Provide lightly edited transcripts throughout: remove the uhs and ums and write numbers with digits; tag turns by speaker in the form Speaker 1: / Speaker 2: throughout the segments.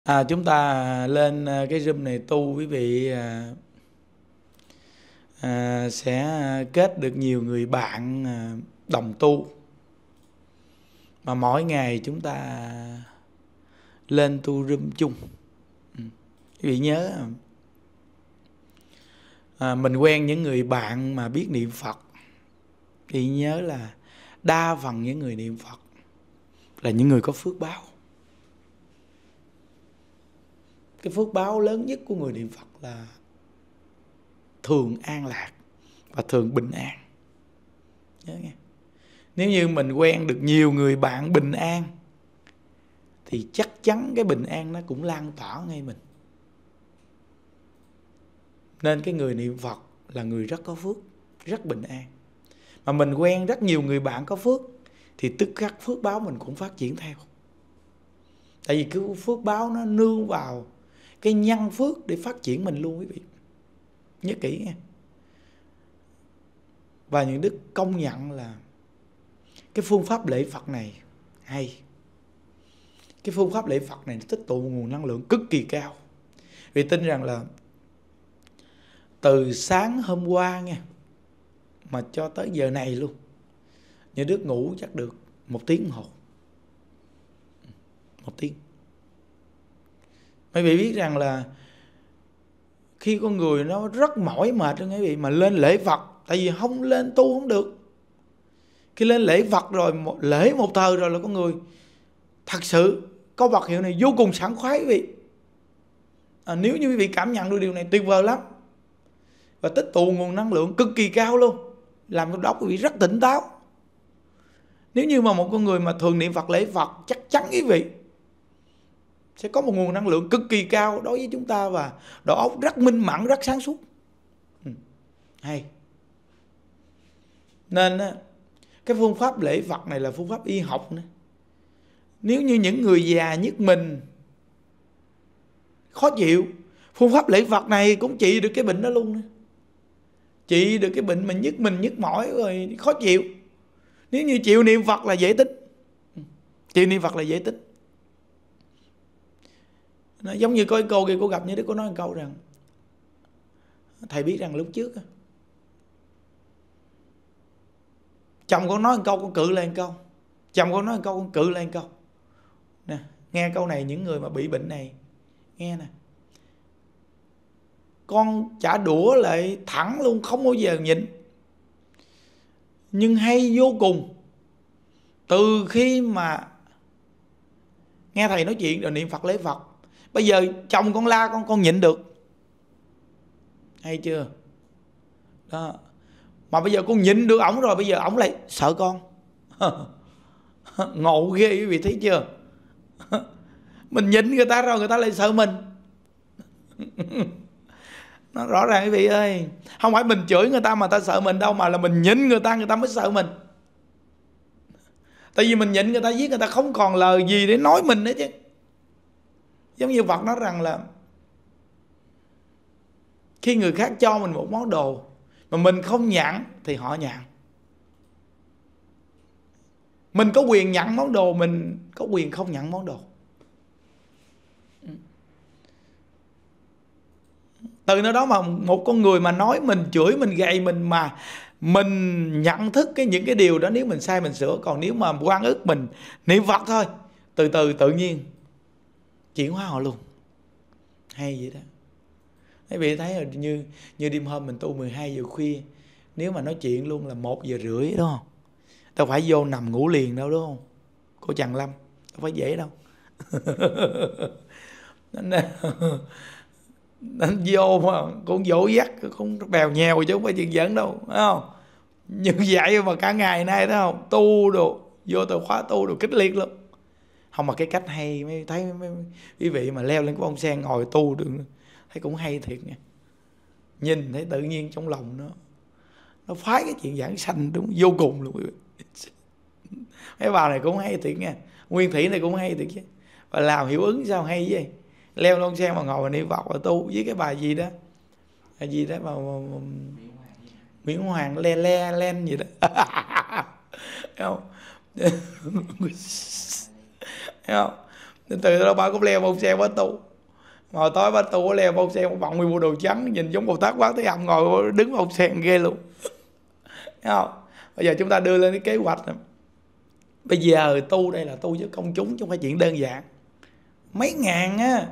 Speaker 1: Chúng ta lên cái room này tu, quý vị sẽ kết được nhiều người bạn đồng tu. Mà mỗi ngày chúng ta lên tu room chung. Quý vị nhớ mình quen những người bạn mà biết niệm Phật. Quý vị nhớ là đa phần những người niệm Phật là những người có phước báo. Cái phước báo lớn nhất của người niệm Phật là thường an lạc và thường bình an. Nhớ nghe. Nếu như mình quen được nhiều người bạn bình an thì chắc chắn cái bình an nó cũng lan tỏa ngay mình. Nên cái người niệm Phật là người rất có phước, rất bình an. Mà mình quen rất nhiều người bạn có phước thì tức khắc phước báo mình cũng phát triển theo. Tại vì cái phước báo nó nương vào cái nhân phước để phát triển mình luôn quý vị. Nhớ kỹ nghe. Và những đức công nhận là cái phương pháp lễ Phật này hay. Cái phương pháp lễ Phật này tích tụ nguồn năng lượng cực kỳ cao. Vì tin rằng là từ sáng hôm qua nha, mà cho tới giờ này luôn, những đức ngủ chắc được 1 tiếng đồng hồ. 1 tiếng. Mấy vị biết rằng là khi con người nó rất mỏi mệt đó quý vị, mà lên lễ Phật, tại vì không lên tu không được. Khi lên lễ Phật rồi, lễ một thời rồi là con người thật sự có vật hiệu này vô cùng sảng khoái quý vị. Nếu như quý vị cảm nhận được điều này tuyệt vời lắm. Và tích tụ nguồn năng lượng cực kỳ cao luôn, làm cho đầu óc quý vị rất tỉnh táo. Nếu như mà một con người mà thường niệm Phật lễ Phật, chắc chắn quý vị sẽ có một nguồn năng lượng cực kỳ cao đối với chúng ta và đầu óc rất minh mẫn, rất sáng suốt. Hay. Nên cái phương pháp lễ Phật này là phương pháp y học nữa. Nếu như những người già nhất mình khó chịu, phương pháp lễ Phật này cũng trị được cái bệnh đó luôn nữa. Trị được cái bệnh mà nhức mình, nhức mỏi rồi khó chịu. Nếu như chịu niệm Phật là dễ tính. Chịu niệm Phật là dễ tính. Nó giống như có cái cô kia, cô gặp như thế, cô nói một câu rằng thầy biết rằng lúc trước chồng con nói một câu, con cự lên một câu. Chồng con nói một câu, con cự lên một câu. Nè, nghe câu này, những người mà bị bệnh này nghe nè. Con trả đũa lại thẳng luôn, không bao giờ nhịn. Nhưng hay vô cùng, từ khi mà nghe thầy nói chuyện rồi niệm Phật lễ Phật, bây giờ chồng con la con nhịn được. Hay chưa? Đó. Mà bây giờ con nhịn được ổng rồi, bây giờ ổng lại sợ con. Ngộ ghê quý vị thấy chưa? Mình nhịn người ta rồi, người ta lại sợ mình. Nó rõ ràng quý vị ơi, không phải mình chửi người ta mà ta sợ mình đâu, mà là mình nhịn người ta mới sợ mình. Tại vì mình nhịn người ta, giết người ta không còn lời gì để nói mình nữa chứ. Giống như Phật nói rằng là khi người khác cho mình một món đồ mà mình không nhận thì họ nhận. Mình có quyền nhận món đồ, mình có quyền không nhận món đồ. Từ nơi đó mà một con người mà nói mình, chửi mình, gầy mình, mà mình nhận thức những cái điều đó, nếu mình sai mình sửa. Còn nếu mà oan ức mình niệm Phật thôi, từ từ tự nhiên chuyển hóa họ luôn. Hay vậy đó. Quý vị thấy là như đêm hôm mình tu 12 giờ khuya, nếu mà nói chuyện luôn là 1 giờ rưỡi, đúng không? Đâu phải vô nằm ngủ liền đâu, đúng không? Cô Trần Lâm, đâu phải dễ đâu. Nên vô mà cũng dỗ dắt, cũng bèo nhèo chứ không phải chuyện giỡn đâu, phải không? Như vậy mà cả ngày nay đó không, tu đồ, vô từ khóa tu đồ kích liệt luôn. Không, mà cái cách hay, mới thấy mấy quý vị mà leo lên cái bông sen ngồi tu được, thấy cũng hay thiệt nha. Nhìn thấy tự nhiên trong lòng nó phái cái chuyện giảng sanh đúng vô cùng luôn quý vị. Mấy bà này cũng hay thiệt nha. Nguyên Thủy này cũng hay thiệt chứ. Và làm hiệu ứng sao hay vậy. Leo lên xe mà ngồi và niệm Phật và tu với cái bài gì đó. Bài gì đó mà Nguyễn Hoàng le le len gì đó. Thấy không? Thấy không? Nên từ đó bà cũng leo bông sen bà tu. Ngồi tối bà tu leo bông sen, bận nguyên bộ đồ trắng, nhìn giống Bồ Tát Quán Thế Âm ngồi đứng bông sen ghê luôn. Thấy không? Bây giờ chúng ta đưa lên cái kế hoạch này. Bây giờ tu đây là tu với công chúng chứ không phải chuyện đơn giản. Mấy ngàn á.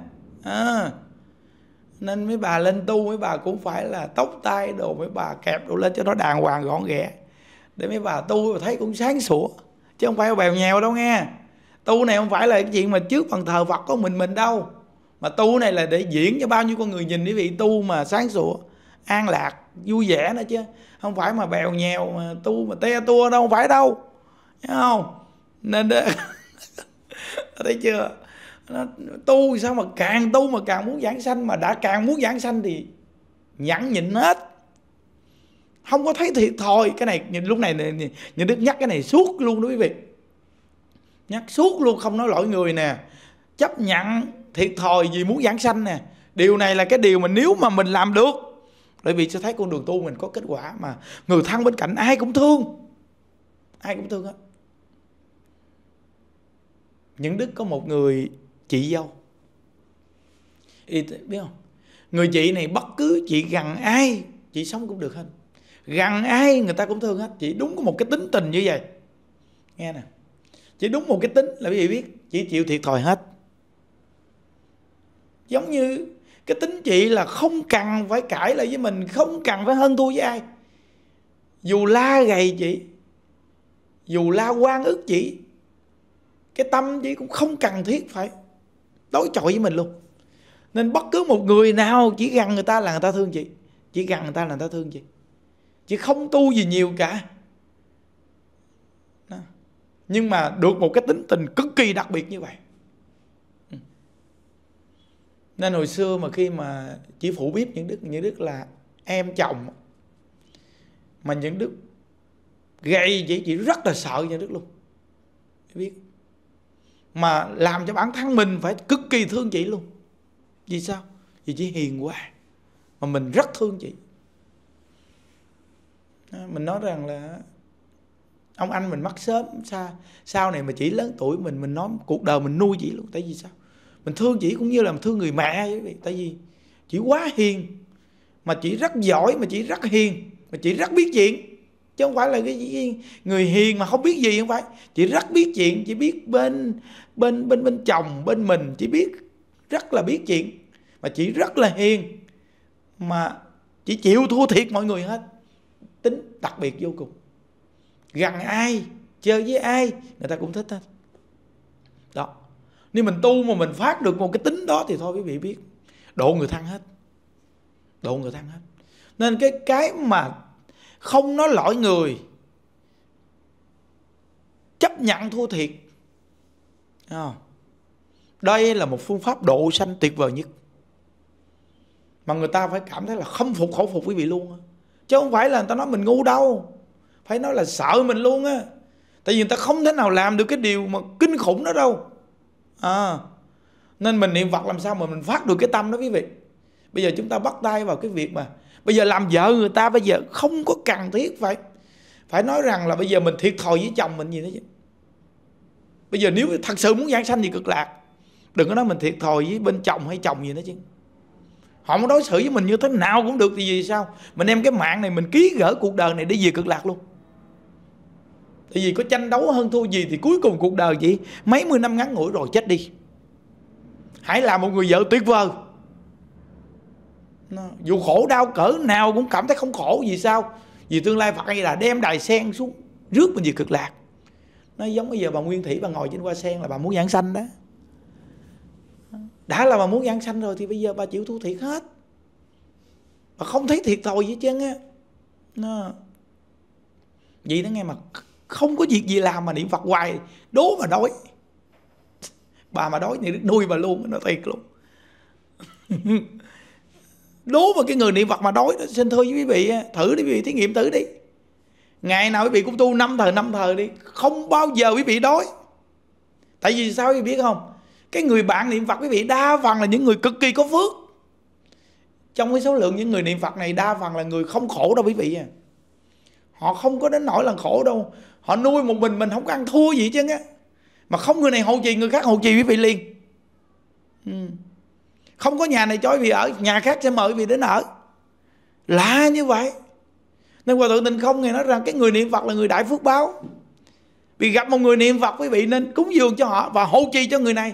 Speaker 1: Nên mấy bà lên tu, mấy bà cũng phải là tóc tai đồ, mấy bà kẹp đồ lên cho nó đàng hoàng gọn ghẽ, để mấy bà tu thấy cũng sáng sủa, chứ không phải bèo nhèo đâu nghe. Tu này không phải là cái chuyện mà trước phần thờ Phật có mình đâu, mà tu này là để diễn cho bao nhiêu con người nhìn quý vị tu mà sáng sủa, an lạc, vui vẻ nữa chứ không phải mà bèo nhèo mà tu mà te tua đâu, không phải đâu, thấy không? Nên thấy chưa, tu sao mà càng tu mà càng muốn giảng sanh, mà đã càng muốn giảng sanh thì nhẫn nhịn hết, không có thấy thiệt thòi. Cái này lúc này Như Đức nhắc cái này suốt luôn đó quý vị, nhắc suốt luôn, không nói lỗi người nè, chấp nhận thiệt thòi vì muốn giảng sanh nè. Điều này là cái điều mà nếu mà mình làm được, bởi vì sẽ thấy con đường tu mình có kết quả, mà người thân bên cạnh ai cũng thương, ai cũng thương hết. Những Đức có một người chị dâu, biết không? Người chị này bất cứ chị gần ai chị sống cũng được hết, gần ai người ta cũng thương hết. Chị đúng có một cái tính tình như vậy, nghe nè, chị đúng một cái tính là quý vị biết, chị chịu thiệt thòi hết. Giống như cái tính chị là không cần phải cãi lại với mình, không cần phải hơn thua với ai. Dù la gầy chị, dù la oan ức chị, cái tâm chị cũng không cần thiết phải đối chọi với mình luôn. Nên bất cứ một người nào chỉ gần người ta là người ta thương chị, chỉ gần người ta là người ta thương chị, chị không tu gì nhiều cả. Đó. Nhưng mà được một cái tính tình cực kỳ đặc biệt như vậy. Nên hồi xưa mà khi mà chị phụ biết những Đức là em chồng, mà những Đức gầy chị rất là sợ những Đức luôn, biết, mà làm cho bản thân mình phải cực kỳ thương chị luôn. Vì sao? Vì chị hiền quá, mà mình rất thương chị. Mình nói rằng là ông anh mình mất sớm, sau này mà chị lớn tuổi mình nói cuộc đời mình nuôi chị luôn. Tại vì sao? Mình thương chị cũng như là mình thương người mẹ vậy. Tại vì chị quá hiền, mà chị rất giỏi, mà chị rất hiền, mà chị rất biết chuyện, chứ không phải là cái người hiền mà không biết gì, không phải. Chị rất biết chuyện, chị biết bên chồng, bên mình, chị biết, rất là biết chuyện, mà chị rất là hiền, mà chị chịu thua thiệt mọi người hết. Tính đặc biệt vô cùng, gần ai, chơi với ai người ta cũng thích hết. Đó, nếu mình tu mà mình phát được một cái tính đó thì thôi quý vị biết, độ người thân hết, độ người thân hết. Nên cái mà không nói lỗi người, chấp nhận thua thiệt, đây là một phương pháp độ sanh tuyệt vời nhất, mà người ta phải cảm thấy là khâm phục khẩu phục quý vị luôn. Chứ không phải là người ta nói mình ngu đâu, phải nói là sợ mình luôn á. Tại vì người ta không thể nào làm được cái điều mà kinh khủng đó đâu. Nên mình niệm Phật làm sao mà mình phát được cái tâm đó quý vị. Bây giờ chúng ta bắt tay vào cái việc mà bây giờ làm vợ người ta, bây giờ không có cần thiết phải nói rằng là bây giờ mình thiệt thòi với chồng mình gì đó chứ. Bây giờ nếu thật sự muốn giảng sanh thì cực lạc, đừng có nói mình thiệt thòi với bên chồng hay chồng gì đó chứ. Họ muốn đối xử với mình như thế nào cũng được thì vì sao? Mình đem cái mạng này mình ký gỡ cuộc đời này để về cực lạc luôn. Tại vì có tranh đấu hơn thua gì thì cuối cùng cuộc đời chỉ mấy mươi năm ngắn ngủi rồi chết đi. Hãy là một người vợ tuyệt vời, dù khổ đau cỡ nào cũng cảm thấy không khổ. Vì sao? Vì tương lai Phật hay là đem đài sen xuống rước mình về cực lạc. Nó giống bây giờ bà Nguyên Thủy, bà ngồi trên hoa sen là bà muốn giảng sanh đó. Đã là bà muốn giảng sanh rồi thì bây giờ bà chịu thua thiệt hết, bà không thấy thiệt thòi gì hết trơn á. Vậy đó nghe, mà không có việc gì làm mà niệm Phật hoài, đố mà đói. Bà mà đói thì nuôi bà luôn, nó thiệt luôn. Đố mà cái người niệm Phật mà đói đó, xin thưa với quý vị, thử đi quý vị, thí nghiệm thử đi. Ngày nào quý vị cũng tu 5 thời đi, không bao giờ quý vị đói. Tại vì sao quý vị biết không? Cái người bạn niệm Phật quý vị đa phần là những người cực kỳ có phước. Trong cái số lượng những người niệm Phật này đa phần là người không khổ đâu quý vị à. Họ không có đến nỗi là khổ đâu. Họ nuôi một mình không có ăn thua gì chứ á. Mà không người này hộ trì, người khác hộ trì quý vị liền. Không có nhà này cho quý vị ở, nhà khác sẽ mời quý vị đến ở. Lạ như vậy. Nên Hòa Thượng Tịnh Không Ngài nói rằng cái người niệm Phật là người đại phước báo. Vì gặp một người niệm Phật, quý vị nên cúng dường cho họ và hộ trì cho người này.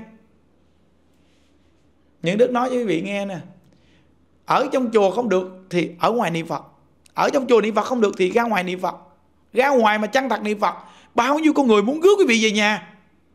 Speaker 1: Những Đức nói cho quý vị nghe nè, ở trong chùa không được thì ở ngoài niệm Phật, ở trong chùa niệm Phật không được thì ra ngoài niệm Phật. Ra ngoài mà chân thật niệm Phật, bao nhiêu con người muốn rước quý vị về nhà.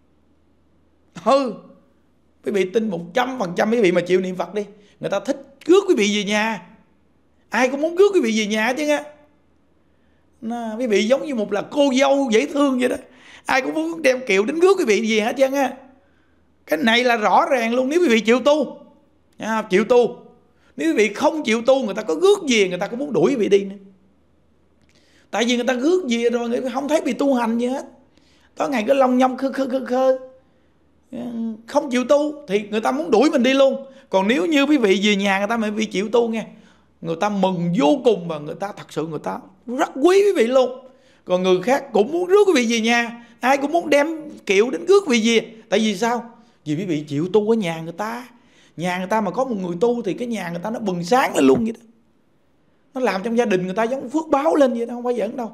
Speaker 1: Quý vị tin 100% quý vị mà chịu niệm Phật đi, người ta thích rước quý vị về nhà. Ai cũng muốn rước quý vị về nhà chứ nghe. Quý vị giống như một là cô dâu dễ thương vậy đó, ai cũng muốn đem kiệu đến rước quý vị về hết trơn á. Cái này là rõ ràng luôn. Nếu quý vị chịu tu, chịu tu. Nếu quý vị không chịu tu, người ta có rước về, người ta cũng muốn đuổi quý vị đi nữa. Tại vì người ta rước về rồi, người ta không thấy bị tu hành gì hết. Tối ngày cứ long nhong khơ. Không chịu tu thì người ta muốn đuổi mình đi luôn. Còn nếu như quý vị về nhà người ta mà quý vị chịu tu nghe, người ta mừng vô cùng và người ta thật sự người ta rất quý quý vị luôn. Còn người khác cũng muốn rước quý vị về nhà, ai cũng muốn đem kiệu đến rước quý vị về. Tại vì sao? Vì quý vị chịu tu ở nhà người ta. Nhà người ta mà có một người tu thì cái nhà người ta nó bừng sáng lên luôn vậy đó. Nó làm trong gia đình người ta giống phước báo lên vậy đó, không phải giỡn đâu.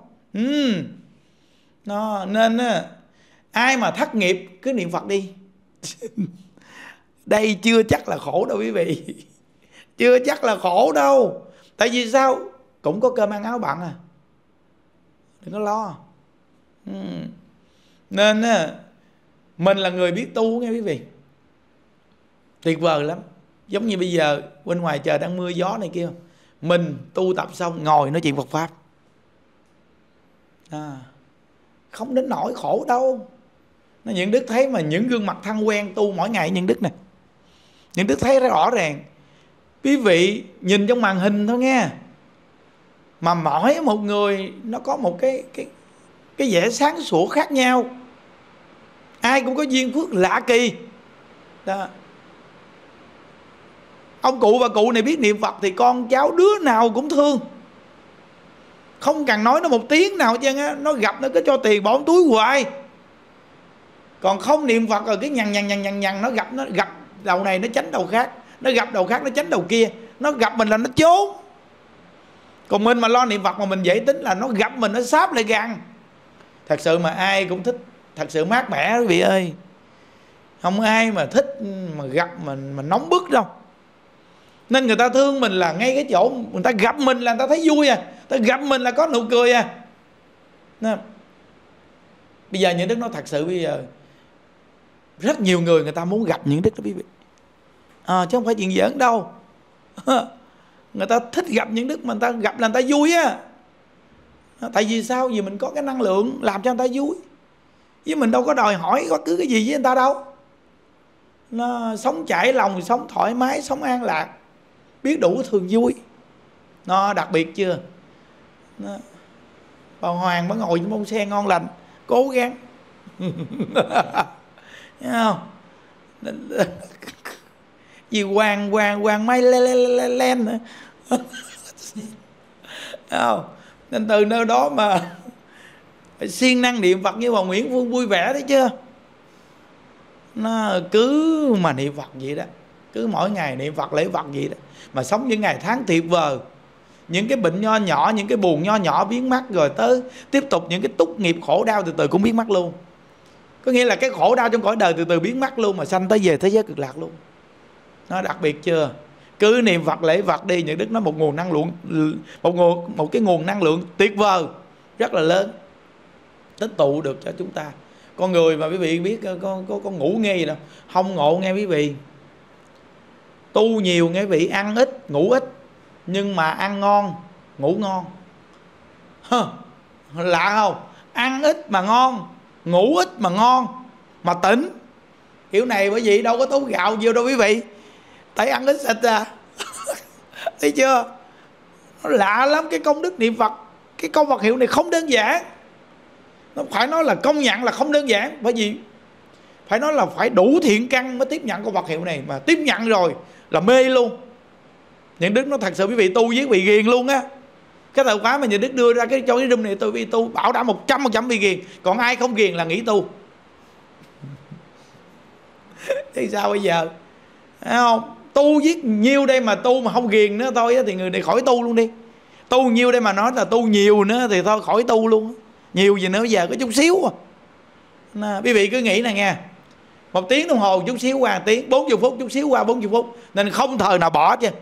Speaker 1: Nên ai mà thất nghiệp cứ niệm Phật đi. Đây chưa chắc là khổ đâu quý vị. Chưa chắc là khổ đâu. Tại vì sao? Cũng có cơm ăn áo bận à. Đừng có lo. Nên mình là người biết tu nghe quý vị, tuyệt vời lắm. Giống như bây giờ bên ngoài trời đang mưa gió này kia, mình tu tập xong ngồi nói chuyện Phật Pháp, không đến nỗi khổ đâu. Những Đức thấy mà những gương mặt thân quen tu mỗi ngày những Đức nè, những Đức thấy rõ ràng. Quý vị nhìn trong màn hình thôi nghe, mà mỗi một người nó có một cái vẻ sáng sủa khác nhau. Ai cũng có duyên phước lạ kỳ đó. Ông cụ và cụ này biết niệm Phật thì con cháu đứa nào cũng thương, không cần nói nó một tiếng nào chứ á. Nó gặp nó cứ cho tiền bỏ túi hoài. Còn không niệm Phật rồi cái nhằn nó gặp đầu này nó tránh đầu khác, nó gặp đầu khác nó tránh đầu kia, nó gặp mình là nó trốn. Còn mình mà lo niệm Phật mà mình dễ tính là nó gặp mình nó sáp lại gần. Thật sự mà ai cũng thích, thật sự mát mẻ quý vị ơi. Không ai mà thích mà gặp mình mà nóng bức đâu. Nên người ta thương mình là ngay cái chỗ người ta gặp mình là người ta thấy vui à, người ta gặp mình là có nụ cười à. Nên, bây giờ những Đức nói thật sự, bây giờ rất nhiều người ta muốn gặp những Đức đó quý vị, chứ không phải chuyện giỡn đâu. Người ta thích gặp những Đức mà người ta gặp là người ta vui á. Tại vì sao? Vì mình có cái năng lượng làm cho người ta vui, chứ mình đâu có đòi hỏi bất cứ cái gì với người ta đâu. Nó sống chảy lòng, sống thoải mái, sống an lạc, biết đủ thường vui. Nó đặc biệt chưa? Bà Hoàng bà ngồi trên bông xe ngon lành, cố gắng. Thấy không? Vì hoàng may len nữa. Không? Nên từ nơi đó mà siêng năng niệm Phật như bà Nguyễn Phương vui vẻ đấy chưa? Nó cứ mà niệm Phật vậy đó, cứ mỗi ngày niệm Phật lễ Phật vậy đó, mà sống những ngày tháng tuyệt vời. Những cái bệnh nho nhỏ, những cái buồn nho nhỏ biến mất, rồi tới tiếp tục những cái túc nghiệp khổ đau từ từ cũng biến mất luôn. Có nghĩa là cái khổ đau trong cõi đời từ từ biến mất luôn, mà sanh tới về thế giới cực lạc luôn. Nó đặc biệt chưa? Cứ niệm Phật lễ Phật đi. Những Đức nó một nguồn năng lượng, một cái nguồn năng lượng tuyệt vời rất là lớn, tích tụ được cho chúng ta. Con người mà quý vị biết có ngủ nghe gì đâu, không ngộ nghe quý vị. Tu nhiều nghe quý vị, ăn ít ngủ ít, nhưng mà ăn ngon ngủ ngon. Lạ không? Ăn ít mà ngon, ngủ ít mà ngon, mà tỉnh. Kiểu này bởi vì đâu có tốn gạo nhiều đâu quý vị, tại ăn ít xịt à. Thấy chưa? Nó lạ lắm. Cái công đức niệm Phật, cái câu Phật hiệu này không đơn giản. Nó phải nói là công nhận là không đơn giản. Bởi vì phải nói là phải đủ thiện căn mới tiếp nhận câu Phật hiệu này. Mà tiếp nhận rồi là mê luôn. Những Đức nó thật sự quý vị tu với quý vị ghiền luôn á. Cái thời khóa mà Những Đức đưa ra cho cái room này, tôi tu bảo đảm 100% bị ghiền. Còn ai không ghiền là nghỉ tu. Thì sao bây giờ? Thấy không? Tu giết nhiêu đây mà tu mà không ghiền nữa thôi thì người này khỏi tu luôn đi. Tu nhiêu đây mà nói là tu nhiều nữa thì thôi khỏi tu luôn. Nhiều gì nữa, giờ có chút xíu à. Quý vị cứ nghĩ nè nghe, 1 tiếng đồng hồ chút xíu qua 1 tiếng, 40 phút chút xíu qua 40 phút, nên không thời nào bỏ chứ.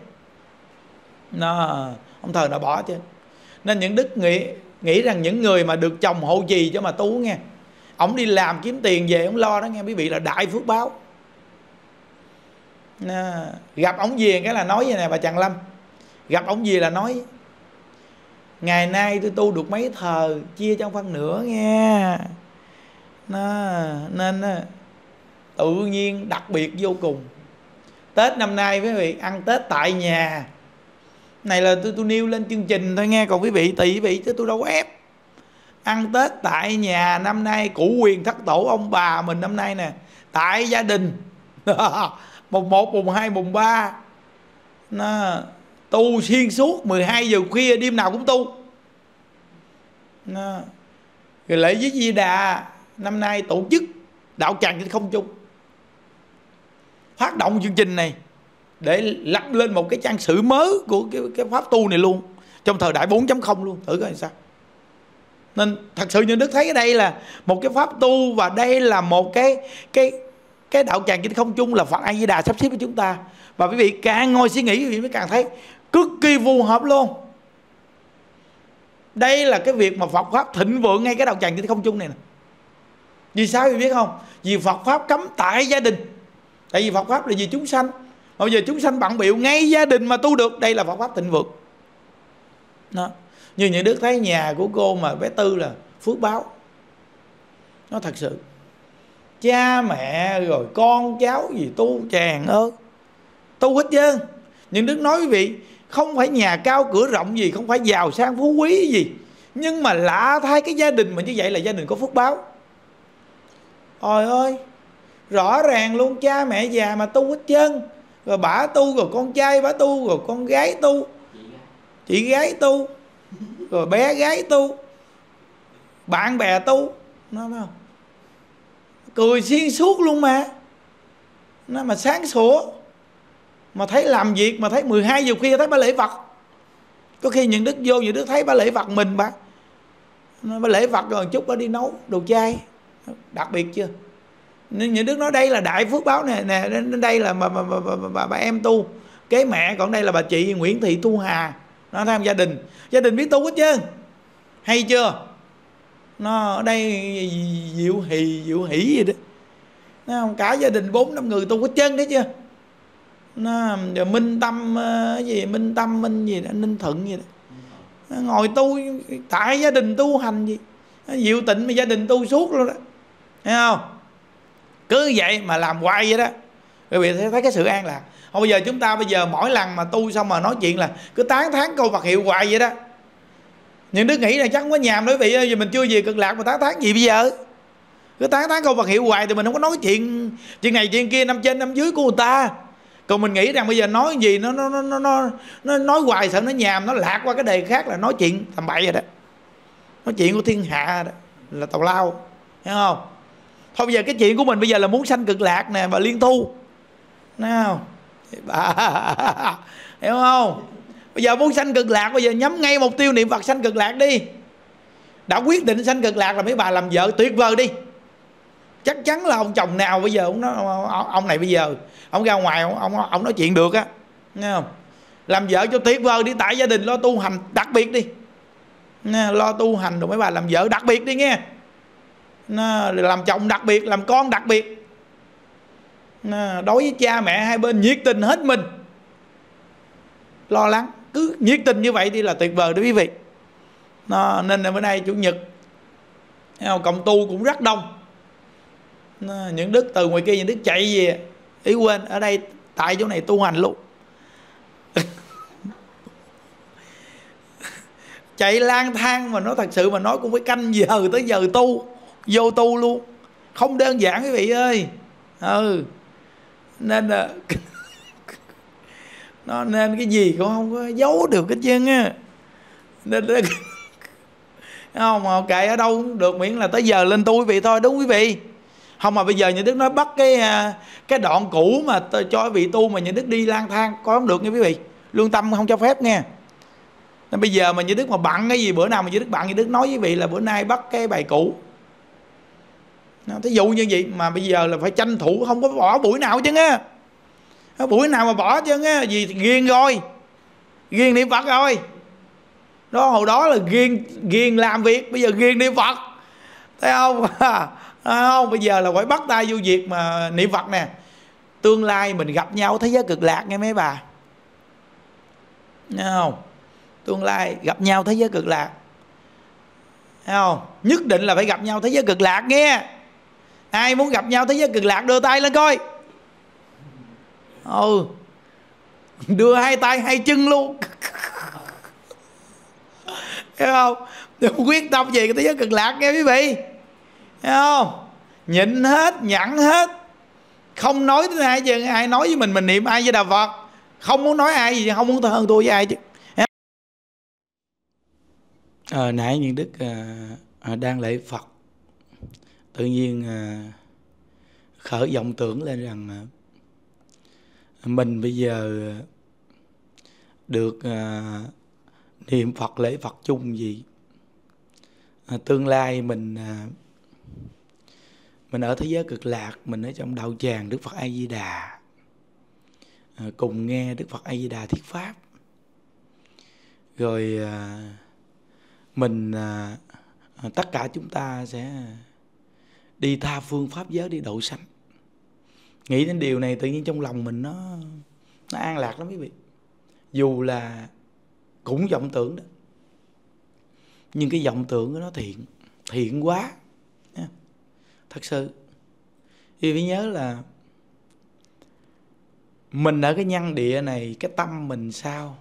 Speaker 1: Không thời nào bỏ chứ. Nên những đức nghĩ rằng những người mà được chồng hộ trì cho mà tu nghe, ổng đi làm kiếm tiền về ổng lo đó nghe quý vị, là đại phước báo. Gặp ổng về cái là nói vậy nè bà Trần Lâm, gặp ổng về là nói ngày nay tôi tu được mấy thờ chia cho phân nửa nghe. Nên tự nhiên đặc biệt vô cùng. Tết năm nay quý vị ăn Tết tại nhà này là tôi nêu lên chương trình thôi nghe, còn quý vị tùy quý vị chứ tôi đâu có ép. Ăn Tết tại nhà năm nay, cụ quyền thất tổ ông bà mình năm nay nè, tại gia đình. Mùng 1, mùng 2, mùng 3 tu xuyên suốt 12 giờ khuya, đêm nào cũng tu. Rồi lễ với Di Đà năm nay tổ chức đạo tràng trên không trung, phát động chương trình này để lập lên một cái trang sử mới của cái pháp tu này luôn, trong thời đại 4.0 luôn, thử coi sao. Nên thật sự như Đức thấy ở đây là một cái pháp tu, và đây là một cái đạo tràng trên không trung là Phật A Di Đà sắp xếp với chúng ta. Và quý vị càng ngồi suy nghĩ, quý vị mới càng thấy cực kỳ phù hợp luôn. Đây là cái việc mà Phật pháp thịnh vượng ngay cái đạo tràng trên không trung này nè. Vì sao quý vị biết không? Vì Phật pháp cấm tại gia đình. Tại vì Phật pháp là vì chúng sanh. Bây giờ chúng sanh bận bịu, ngay gia đình mà tu được, đây là Phật pháp thịnh vượng đó. Như những Đức thấy nhà của cô mà bé Tư là phước báo. Nó thật sự cha mẹ rồi con cháu gì tu tràn ơi, tu hết trơn. Những Đức nói quý vị, không phải nhà cao cửa rộng gì, không phải giàu sang phú quý gì, nhưng mà lạ thay cái gia đình mà như vậy là gia đình có phước báo. Trời ơi, rõ ràng luôn, cha mẹ già mà tu hết trơn. Rồi bả tu, rồi con trai bả tu, rồi con gái tu, chị gái tu, rồi bé gái tu, bạn bè tu. Nó thấy không? Cười xuyên suốt luôn mà. Nó mà sáng sủa, mà thấy làm việc, mà thấy 12 giờ khuya thấy bả lễ Phật. Có khi những Đức vô, những Đức thấy bả lễ Phật mình bả lễ Phật rồi chút bả đi nấu đồ chay. Đặc biệt chưa? Nên những Đức nói đây là đại phước báo nè. Đến đây là bà em tu kế mẹ, còn đây là bà chị Nguyễn Thị Thu Hà. Nó tham gia đình biết tu hết trơn. Hay chưa? Nó ở đây diệu hỷ gì đó. Nó không, cả gia đình 4-5 người tu hết trơn đấy chưa? Nó Minh Tâm gì, Minh Tâm Minh gì đó, Ninh Thuận gì đó. Nó ngồi tu tại gia đình tu hành gì. Nó Diệu Tịnh mà gia đình tu suốt luôn đó. Thấy không? Cứ vậy mà làm hoài vậy đó, quý vị thấy cái sự an lạc không? Bây giờ chúng ta mỗi lần mà tu xong mà nói chuyện là cứ tán thán câu Phật hiệu hoài vậy đó. Những đứa nghĩ là chắc không có nhàm đối vị ơi, vì mình chưa về Cực Lạc mà tán thán gì bây giờ? Cứ tán thán câu Phật hiệu hoài thì mình không có nói chuyện này chuyện kia, năm trên năm dưới của người ta. Còn mình nghĩ rằng bây giờ nói gì nó nói hoài sợ nó nhàm, nó lạc qua cái đề khác là nói chuyện tầm bậy rồi đó. Nói chuyện của thiên hạ đó là tào lao, hiểu không? Thôi bây giờ cái chuyện của mình bây giờ là muốn sanh Cực Lạc nè, và liên thu, thấy không? Hiểu không? Bây giờ muốn sanh Cực Lạc, bây giờ nhắm ngay mục tiêu niệm Phật sanh Cực Lạc đi. Đã quyết định sanh Cực Lạc là mấy bà làm vợ tuyệt vời đi. Chắc chắn là ông chồng nào bây giờ ông này bây giờ ông ra ngoài ông nói chuyện được á, nghe không? Làm vợ cho tuyệt vời đi, tại gia đình lo tu hành đặc biệt đi, nghe, lo tu hành rồi mấy bà làm vợ đặc biệt đi nghe. Làm chồng đặc biệt, làm con đặc biệt. Đối với cha mẹ hai bên nhiệt tình hết mình, lo lắng, cứ nhiệt tình như vậy thì là tuyệt vời đó quý vị. Nên là bữa nay Chủ nhật cộng tu cũng rất đông. Những Đức từ ngoài kia những Đức chạy về, ý quên ở đây tại chỗ này tu hành luôn. Chạy lang thang mà nó thật sự mà nói cũng phải canh giờ tới giờ tu, vô tu luôn, không đơn giản quý vị ơi. Nên là nên cái gì cũng không có giấu được hết trơn á. Nên không mà kệ ở đâu cũng được, miễn là tới giờ lên tu quý vị thôi, đúng quý vị. Không mà bây giờ nhà Đức nói bắt cái đoạn cũ mà cho vị tu mà nhà Đức đi lang thang có không được nha quý vị. Lương tâm không cho phép nghe. Nên bây giờ mà nhà Đức mà bận cái gì, bữa nào mà nhà Đức bận, nhà Đức nói với vị là bữa nay bắt cái bài cũ. Thí dụ như vậy mà bây giờ là phải tranh thủ, không có bỏ buổi nào chứ á. Buổi nào mà bỏ chứ á, vì ghiền rồi, ghiền niệm Phật rồi. Đó, hồi đó là ghiền làm việc, bây giờ ghiền niệm Phật. Thấy không? Không, bây giờ là phải bắt tay vô việc mà niệm Phật nè. Tương lai mình gặp nhau thế giới cực lạc nghe mấy bà. Thấy không? Tương lai gặp nhau thế giới cực lạc. Thấy không? Nhất định là phải gặp nhau thế giới cực lạc nghe. Ai muốn gặp nhau thế giới cực lạc đưa tay lên coi. Đưa hai tay hai chân luôn. Thấy không? Quyết tâm về cái thế giới cực lạc nghe quý vị. Thấy không? Nhịn hết, nhẫn hết, không nói tới ai chứ. Ai nói với mình niệm ai với Đà Phật, không muốn nói ai gì, không muốn hơn thua với ai chứ. Nãy Nhân Đức đang lễ Phật, tự nhiên khởi vọng tưởng lên rằng mình bây giờ được niệm Phật lễ Phật chung gì, tương lai mình ở thế giới cực lạc, mình ở trong đạo tràng Đức Phật A Di Đà, cùng nghe Đức Phật A Di Đà thuyết pháp, rồi mình tất cả chúng ta sẽ đi tha phương pháp giới đi độ sanh. Nghĩ đến điều này tự nhiên trong lòng mình nó an lạc lắm quý vị. Dù là cũng vọng tưởng đó, nhưng cái vọng tưởng của nó thiện quá. Thật sự thì phải nhớ là mình ở cái nhân địa này, cái tâm mình sao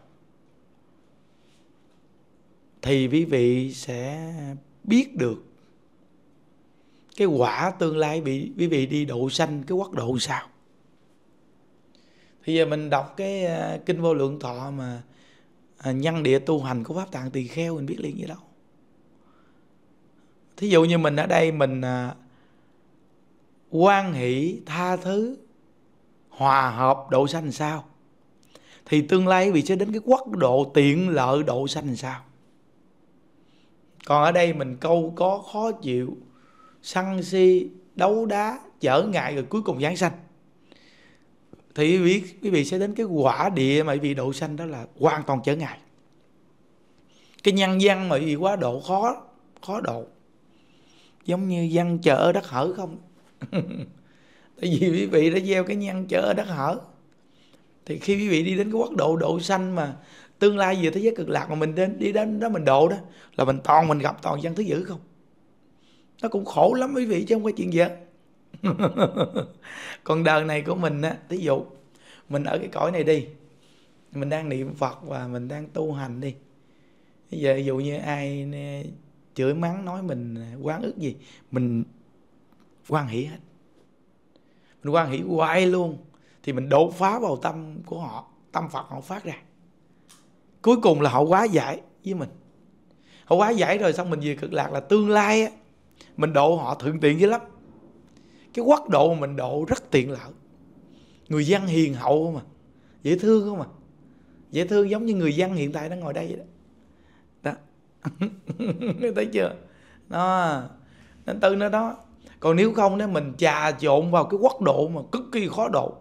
Speaker 1: thì quý vị sẽ biết được cái quả tương lai quý vị đi độ sanh cái quốc độ sao. Thì giờ mình đọc cái kinh Vô Lượng Thọ mà nhân địa tu hành của Pháp Tạng Tỳ Kheo, mình biết liền gì đâu. Thí dụ như mình ở đây mình hoan hỷ, tha thứ, hòa hợp độ sanh sao, thì tương lai quý vị sẽ đến cái quốc độ tiện lợi độ sanh sao. Còn ở đây mình câu có khó chịu, sân si, đấu đá, trở ngại, rồi cuối cùng giáng sanh, thì quý vị sẽ đến cái quả địa mà quý vị độ sanh đó là hoàn toàn trở ngại. Cái nhân văn mà quý vị quá độ khó độ, giống như văn chợ đất hở không. Tại vì quý vị đã gieo cái nhân chợ đất hở, thì khi quý vị đi đến cái quốc độ độ sanh mà tương lai về thế giới cực lạc mà mình đi đến đó mình độ đó, là mình gặp toàn dân thứ dữ không. Nó cũng khổ lắm quý vị chứ không có chuyện gì hết. Còn đời này của mình á, thí dụ mình ở cái cõi này đi, mình đang niệm Phật và mình đang tu hành đi. Bây giờ ví dụ như ai chửi mắng nói mình oán ức gì, mình hoan hỷ hết, mình hoan hỷ hoài luôn, thì mình đột phá vào tâm của họ, tâm Phật họ phát ra. Cuối cùng là họ hóa giải với mình. Họ hóa giải rồi xong mình về cực lạc là tương lai á, mình độ họ thuận tiện dữ lắm. Cái quốc độ mà mình độ rất tiện lợi, người dân hiền hậu mà, dễ thương không mà, dễ thương giống như người dân hiện tại đang ngồi đây vậy đó. Thấy chưa? Đó, nên từ nó đó. Còn nếu không nếu mình trà trộn vào cái quốc độ mà cực kỳ khó độ,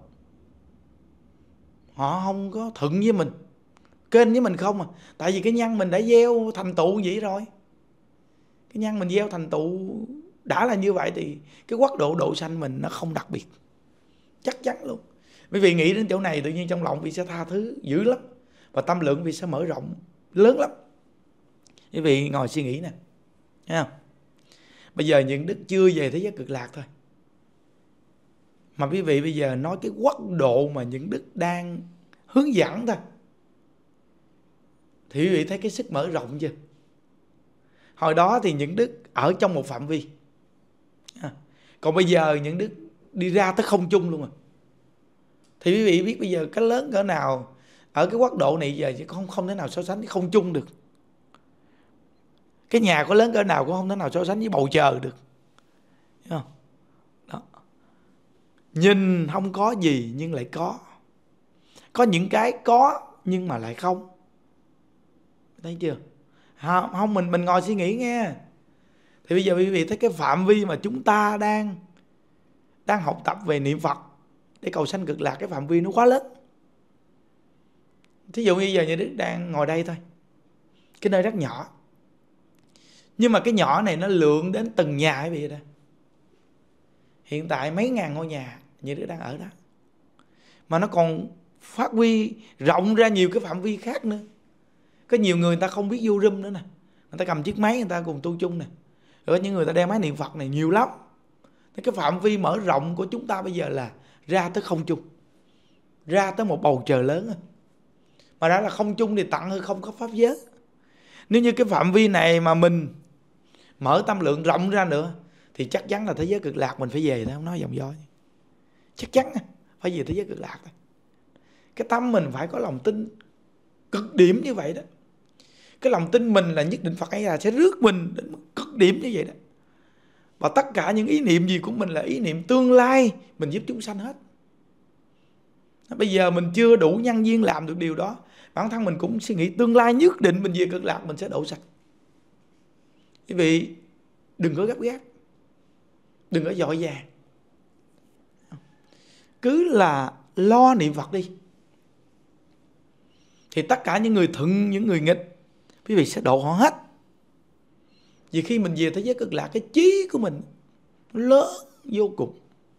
Speaker 1: họ không có thuận với mình, kênh với mình không à. Tại vì cái nhân mình đã gieo thành tựu vậy rồi. Cái nhân mình gieo thành tựu đã là như vậy, thì cái quốc độ độ sanh mình nó không đặc biệt, chắc chắn luôn. Bởi vì nghĩ đến chỗ này tự nhiên trong lòng vị sẽ tha thứ dữ lắm, và tâm lượng vị sẽ mở rộng lớn lắm. Quý vị ngồi suy nghĩ nè, thấy không? Bây giờ những đức chưa về thế giới cực lạc thôi, mà quý vị bây giờ nói cái quốc độ mà những đức đang hướng dẫn thôi, thì quý vị thấy cái sức mở rộng chưa? Hồi đó thì những đức ở trong một phạm vi, còn bây giờ những đức đi ra tới không trung luôn rồi. Thì quý vị biết bây giờ cái lớn cỡ nào ở cái quốc độ này giờ không thể nào so sánh với không trung được. Cái nhà có lớn cỡ nào cũng không thể nào so sánh với bầu trời được. Thấy không? Đó. Nhìn không có gì nhưng lại có những cái có nhưng mà lại không. Thấy chưa? Không, mình ngồi suy nghĩ nghe. Thì bây giờ quý vị thấy cái phạm vi mà chúng ta đang học tập về niệm Phật để cầu sanh cực lạc, cái phạm vi nó quá lớn. Thí dụ như giờ nhà Đức đang ngồi đây thôi, cái nơi rất nhỏ, nhưng mà cái nhỏ này nó lượng đến từng nhà quý vị đó. Hiện tại mấy ngàn ngôi nhà như Đức đang ở đó, mà nó còn phát huy rộng ra nhiều cái phạm vi khác nữa. Có nhiều người ta không biết vô room nữa nè, người ta cầm chiếc máy người ta cùng tu chung nè. Rồi những người ta đem máy niệm Phật này nhiều lắm. Cái phạm vi mở rộng của chúng ta bây giờ là ra tới không trung, ra tới một bầu trời lớn. Mà đã là không trung thì tặng hư không có pháp giới. Nếu như cái phạm vi này mà mình mở tâm lượng rộng ra nữa thì chắc chắn là thế giới cực lạc mình phải về thôi, không nói dòng dõi. Chắc chắn phải về thế giới cực lạc thôi. Cái tâm mình phải có lòng tin cực điểm như vậy đó. Cái lòng tin mình là nhất định Phật ấy là sẽ rước mình đến cực điểm như vậy đó. Và tất cả những ý niệm gì của mình là ý niệm tương lai mình giúp chúng sanh hết. Bây giờ mình chưa đủ nhân duyên làm được điều đó, bản thân mình cũng suy nghĩ tương lai nhất định mình về cực lạc mình sẽ độ sạch. Quý vị đừng có gấp gáp, đừng có vội vàng, cứ là lo niệm Phật đi, thì tất cả những người thuận, những người nghịch, quý vị sẽ độ họ hết. Vì khi mình về thế giới cực lạc, cái trí của mình lớn vô cùng.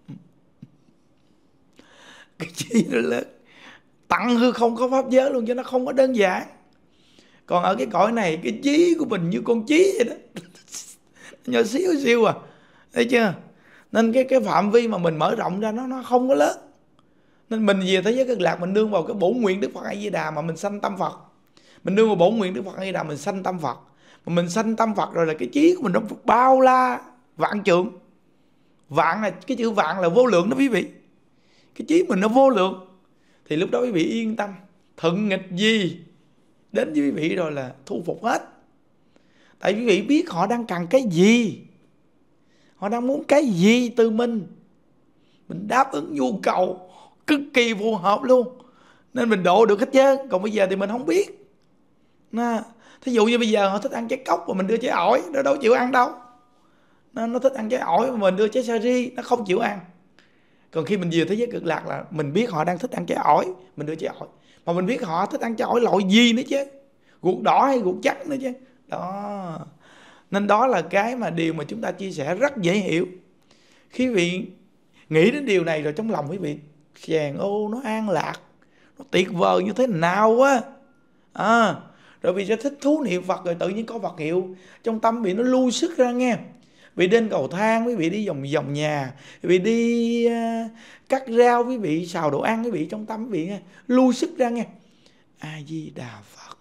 Speaker 1: Cái trí nó lớn, tặng hư không có pháp giới luôn, cho nó không có đơn giản. Còn ở cái cõi này, cái trí của mình như con trí vậy đó, nhỏ xíu xíu à, thấy chưa? Nên cái phạm vi mà mình mở rộng ra nó không có lớn. Nên mình về thế giới cực lạc, mình nương vào cái bổn nguyện Đức Phật A Di Đà mà mình sanh tâm Phật. Mình nương vào bổn nguyện Đức Phật A Di Đà mình sanh tâm Phật. Mà mình sanh tâm Phật rồi là cái trí của mình nó bao la vạn trượng. Vạn là cái chữ vạn là vô lượng đó quý vị. Cái trí mình nó vô lượng, thì lúc đó quý vị yên tâm, thuận nghịch gì đến với quý vị rồi là thu phục hết. Tại quý vị biết họ đang cần cái gì, họ đang muốn cái gì từ mình đáp ứng nhu cầu cực kỳ phù hợp luôn, nên mình độ được hết trơn. Còn bây giờ thì mình không biết. Thí dụ như bây giờ họ thích ăn trái cóc mà mình đưa trái ổi, nó đâu chịu ăn đâu. Nó thích ăn trái ổi mà mình đưa trái sari, nó không chịu ăn. Còn khi mình về thế giới cực lạc là mình biết họ đang thích ăn trái ổi, mình đưa trái ổi. Mà mình biết họ thích ăn trái ổi loại gì nữa chứ, ruột đỏ hay ruột trắng nữa chứ. Đó. Nên đó là cái mà điều mà chúng ta chia sẻ rất dễ hiểu. Khi quý vị nghĩ đến điều này rồi trong lòng quý vị chàng ô nó an lạc, nó tuyệt vời như thế nào á. Rồi vì sẽ thích thú niệm Phật, rồi tự nhiên có Phật hiệu trong tâm bị nó lui sức ra nghe. Vì trên cầu thang quý vị đi vòng vòng nhà, quý vị đi cắt rau, quý vị xào đồ ăn, quý vị trong tâm quý vị nghe, lui sức ra nghe. A Di Đà Phật,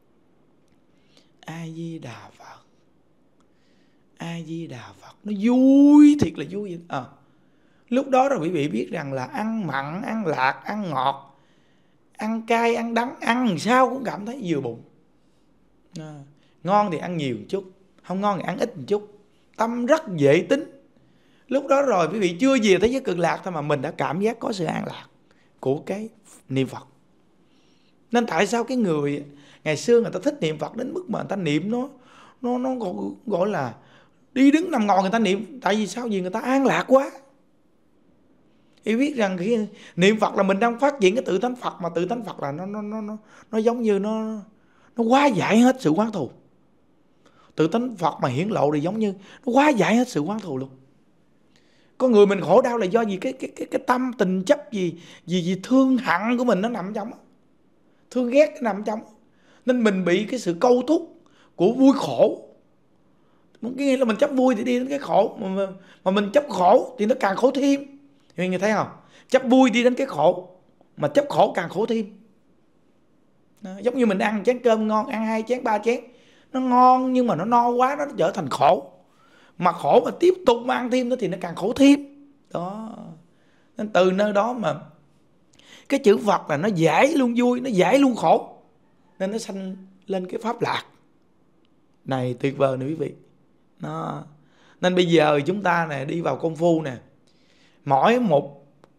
Speaker 1: A Di Đà Phật, A Di Đà Phật. Nó vui thiệt là vui vậy. Lúc đó rồi quý vị biết rằng là ăn mặn, ăn lạc, ăn ngọt, ăn cay, ăn đắng, ăn làm sao cũng cảm thấy vừa bụng. Ngon thì ăn nhiều một chút, không ngon thì ăn ít một chút. Tâm rất dễ tính. Lúc đó rồi quý vị chưa về thế giới cực lạc thôi mà mình đã cảm giác có sự an lạc của cái niệm Phật. Nên tại sao cái người ngày xưa người ta thích niệm Phật đến mức mà người ta niệm nó gọi là đi đứng nằm ngồi người ta niệm. Tại vì sao? Vì người ta an lạc quá. Thì biết rằng khi niệm Phật là mình đang phát triển cái tự tánh Phật, mà tự tánh Phật là nó giống như nó quá giải hết sự oán thù. Tự tánh Phật mà hiển lộ thì giống như nó quá giải hết sự oán thù luôn. Con người mình khổ đau là do gì cái tâm tình chấp gì thương hận của mình nó nằm trong, thương ghét nó nằm trong, nên mình bị cái sự câu thúc của vui khổ. Cái nghĩa là mình chấp vui thì đi đến cái khổ, mà mình chấp khổ thì nó càng khổ thêm. Người thấy không? Chấp vui đi đến cái khổ, mà chấp khổ càng khổ thêm. Giống như mình ăn chén cơm ngon, ăn 2 chén 3 chén nó ngon, nhưng mà nó no quá nó trở thành khổ. Mà khổ mà tiếp tục mà ăn thêm nữa thì nó càng khổ thêm. Đó. Nên từ nơi đó mà cái chữ Phật là nó giải luôn vui, nó giải luôn khổ, nên nó sanh lên cái pháp lạc này tuyệt vời nè quý vị. Nên bây giờ chúng ta nè đi vào công phu nè, mỗi một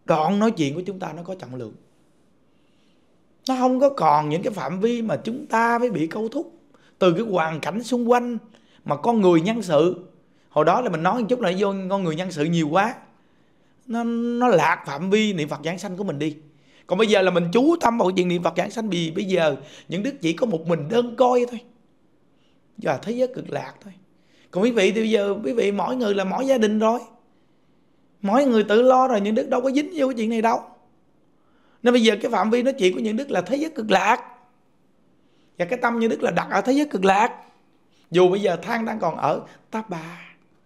Speaker 1: Đoạn nói chuyện của chúng ta nó có trọng lượng. Nó không có còn những cái phạm vi mà chúng ta mới bị câu thúc từ cái hoàn cảnh xung quanh mà con người nhân sự. Hồi đó là mình nói một chút là vô con người nhân sự nhiều quá, nó lạc phạm vi niệm Phật giảng sanh của mình đi. Còn bây giờ là mình chú tâm vào chuyện niệm Phật giảng sanh, vì bây giờ những đức chỉ có một mình đơn coi thôi, và thế giới cực lạc thôi. Còn quý vị thì bây giờ quý vị mỗi người là mỗi gia đình rồi, mỗi người tự lo rồi, những đức đâu có dính vô cái chuyện này đâu. Nên bây giờ cái phạm vi nói chuyện của những đức là thế giới cực lạc, và cái tâm những đức là đặt ở thế giới cực lạc. Dù bây giờ than đang còn ở Ta Bà.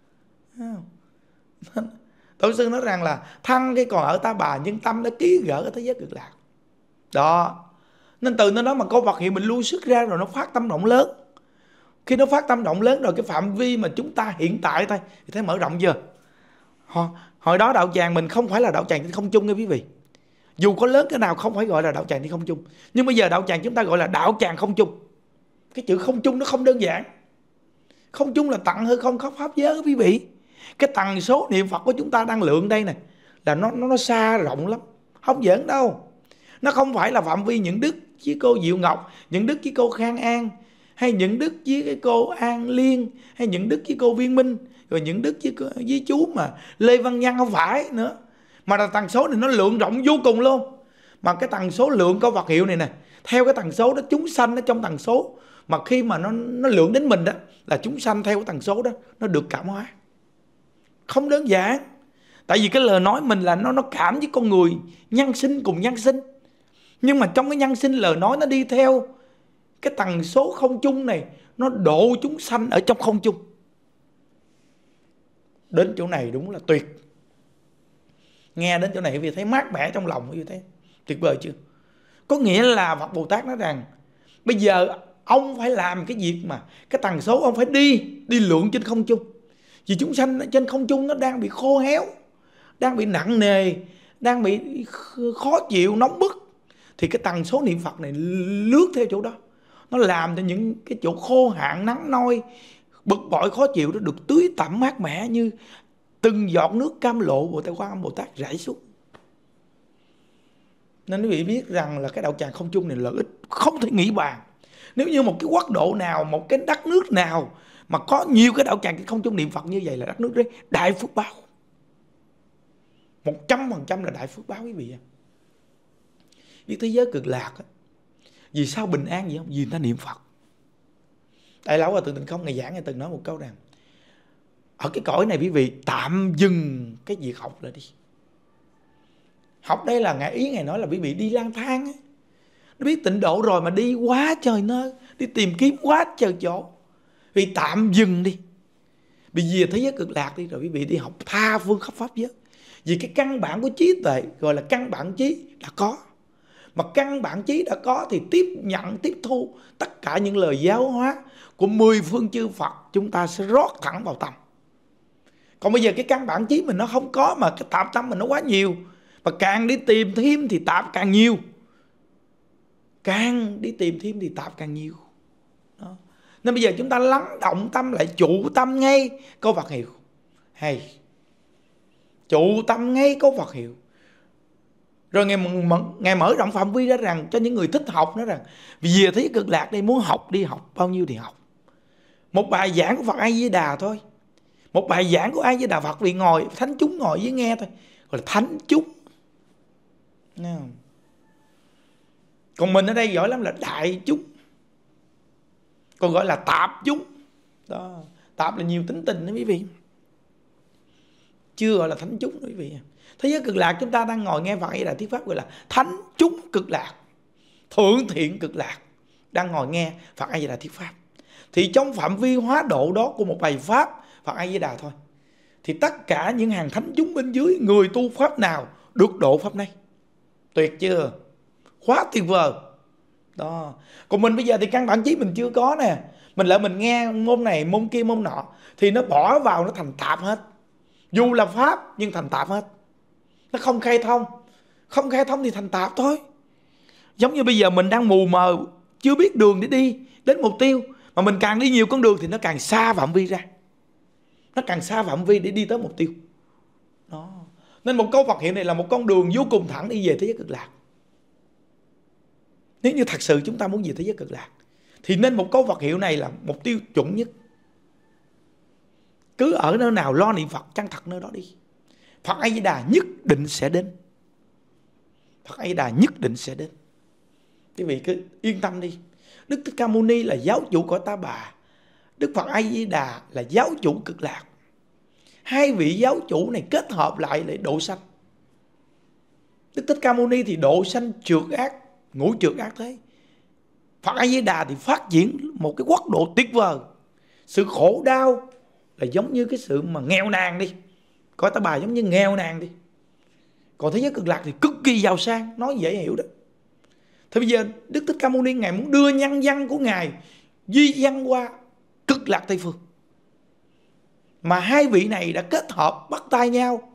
Speaker 1: Tổ sư nói rằng là thân cái còn ở Ta Bà, nhưng tâm đã ký gỡ ở thế giới cực lạc. Đó. Nên từ nơi đó mà câu Phật hiệu mình lui xuất ra rồi nó phát tâm động lớn. Khi nó phát tâm động lớn rồi, cái phạm vi mà chúng ta hiện tại thôi thì thấy mở rộng chưa? Hồi đó đạo tràng mình không phải là đạo tràng trên không trung nha quý vị. Dù có lớn cái nào không phải gọi là đạo tràng trên không trung. Nhưng bây giờ đạo tràng chúng ta gọi là đạo tràng không trung. Cái chữ không trung nó không đơn giản. Không trung là tận hư không khắp pháp giới quý vị. Cái tần số niệm Phật của chúng ta đang lượng đây nè, là nó xa rộng lắm, không giỡn đâu. Nó không phải là phạm vi những đức với cô Diệu Ngọc, những đức với cô Khang An, hay những đức với cái cô An Liên, hay những đức với cô Viên Minh, rồi những đức với chú mà Lê Văn Nhân, không phải nữa. Mà là tần số này nó lượng rộng vô cùng luôn. Mà cái tần số lượng câu Phật hiệu này nè, theo cái tần số đó, chúng sanh ở trong tần số, mà khi mà nó lượng đến mình đó, là chúng sanh theo cái tần số đó, nó được cảm hóa. Không đơn giản. Tại vì cái lời nói mình là nó cảm với con người, nhân sinh cùng nhân sinh. Nhưng mà trong cái nhân sinh lời nói nó đi theo cái tần số không chung này, nó độ chúng sanh ở trong không chung. Đến chỗ này đúng là tuyệt. Nghe đến chỗ này quý vị thấy mát mẻ trong lòng, quý vị thấy tuyệt vời chưa? Có nghĩa là Phật Bồ Tát nói rằng bây giờ ông phải làm cái việc mà cái tần số ông phải đi lượng trên không trung. Vì chúng sanh trên không trung nó đang bị khô héo, đang bị nặng nề, đang bị khó chịu, nóng bức. Thì cái tần số niệm Phật này lướt theo chỗ đó, nó làm cho những cái chỗ khô hạn, nắng nôi, bực bội, khó chịu đó được tưới tẩm mát mẻ như từng giọt nước cam lộ của Quan Âm Bồ Tát rải xuống. Nên quý vị biết rằng là cái đạo tràng không chung này lợi ích không thể nghĩ bàn. Nếu như một cái quốc độ nào, một cái đất nước nào mà có nhiều cái đạo tràng không chung niệm Phật như vậy là đất nước đấy đại phước báo. 100% là đại phước báo quý vị. Biết thế giới cực lạc á, vì sao bình an vậy không? Vì người ta niệm Phật. Đại lão Hòa Thượng Tịnh Không ngày giảng, ngày từng nói một câu rằng ở cái cõi này quý vị tạm dừng cái việc học lại đi. Học đây là Ngài nói là quý vị đi lang thang á. Nó biết tịnh độ rồi mà đi quá trời nơi, đi tìm kiếm quá trời chỗ. Vì tạm dừng đi. Vì về thế giới cực lạc đi, rồi quý vị đi học tha phương khắp pháp giới. Vì cái căn bản của trí tuệ gọi là căn bản trí đã có. Mà căn bản trí đã có thì tiếp nhận, tiếp thu tất cả những lời giáo hóa của 10 phương chư Phật, chúng ta sẽ rót thẳng vào tâm. Còn bây giờ cái căn bản trí mình nó không có, mà cái tạp tâm mình nó quá nhiều. Mà càng đi tìm thêm thì tạp càng nhiều. Càng đi tìm thêm thì tạp càng nhiều. Đó. Nên bây giờ chúng ta lắng động tâm lại, trụ tâm ngay câu Phật hiệu. Hay trụ tâm ngay câu Phật hiệu. Rồi Ngài mở rộng phạm vi ra rằng cho những người thích học, nói rằng vì thế cực lạc đây muốn học đi học bao nhiêu thì học. Một bài giảng của Phật A Di Đà thôi, một bài giảng của A Di Đà Phật, vì ngồi thánh chúng ngồi với nghe thôi, gọi là thánh chúng. Còn mình ở đây giỏi lắm là đại chúng, còn gọi là tạp chúng. Đó, tạp là nhiều tính tình đó quý vị, chưa gọi là thánh chúng đó quý vị. Thế giới cực lạc chúng ta đang ngồi nghe Phật A Di Đà thuyết pháp gọi là thánh chúng cực lạc, thượng thiện cực lạc, đang ngồi nghe Phật A Di Đà thuyết pháp. Thì trong phạm vi hóa độ đó của một bài pháp Phật A Di Đà thôi, thì tất cả những hàng thánh chúng bên dưới, người tu pháp nào được độ pháp này. Tuyệt chưa? Quá tuyệt vời. Đó. Còn mình bây giờ thì căn bản trí mình chưa có nè. Mình lại mình nghe môn này, môn kia, môn nọ, thì nó bỏ vào nó thành tạp hết. Dù là pháp nhưng thành tạp hết. Nó không khai thông. Không khai thông thì thành tạp thôi. Giống như bây giờ mình đang mù mờ, chưa biết đường để đi đến mục tiêu, mà mình càng đi nhiều con đường thì nó càng xa phạm vi ra. Nó càng xa phạm vi để đi tới mục tiêu. Đó. Nên một câu Phật hiệu này là một con đường vô cùng thẳng đi về thế giới cực lạc. Nếu như thật sự chúng ta muốn về thế giới cực lạc thì nên một câu Phật hiệu này là mục tiêu chuẩn nhất. Cứ ở nơi nào lo niệm Phật chân thật nơi đó đi. Phật A Di Đà nhất định sẽ đến. Phật A Di Đà nhất định sẽ đến. Quý vị cứ yên tâm đi. Đức Thích Ca Mâu Ni là giáo chủ cõi Ta Bà, Đức Phật A Di Đà là giáo chủ cực lạc. Hai vị giáo chủ này kết hợp lại để độ sanh. Đức Thích Ca Mâu Ni thì độ sanh trượt ác, ngũ trượt ác thế. Phật A Di Đà thì phát triển một cái quốc độ tuyệt vời. Sự khổ đau là giống như cái sự mà nghèo nàn đi, cõi Ta Bà giống như nghèo nàn đi. Còn thế giới cực lạc thì cực kỳ giàu sang, nói dễ hiểu đó. Thế bây giờ Đức Thích Ca Mâu Ni Ngài muốn đưa nhân dân của Ngài di dân qua cực lạc Tây Phương. Mà hai vị này đã kết hợp bắt tay nhau